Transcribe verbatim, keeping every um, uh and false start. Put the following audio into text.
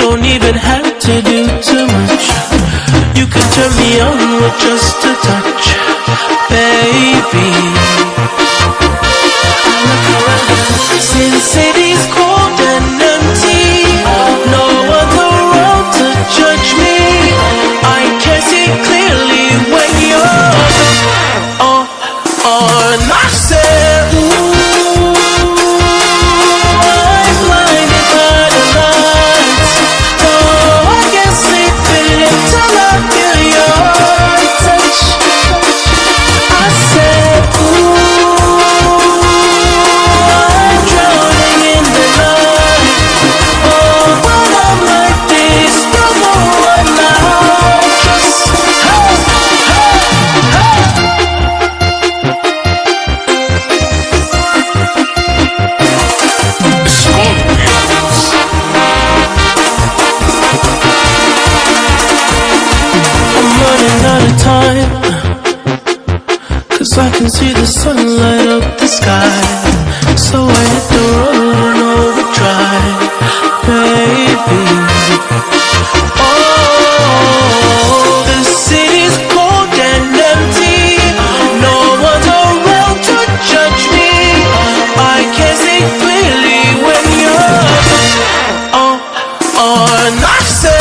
don't even have to do too much. You can turn me on with just a touch, baby. Since city's cold and empty, no one's around to judge me. I can see clearly when you're on, on. I said, ooh, I'm blinded by the lights. Oh, I can't sleep until I feel your touch. I said, ooh, I'm drowning in the night. Oh, when I'm like this, you're the one I trust. Hey, hey, hey. I'm running out of time, 'cause I can see the sun light up the sky. So I hit the road and overdrive, baby. Oh, the city's cold and empty. No one's around to judge me. I can see clearly when you're on, on. I said,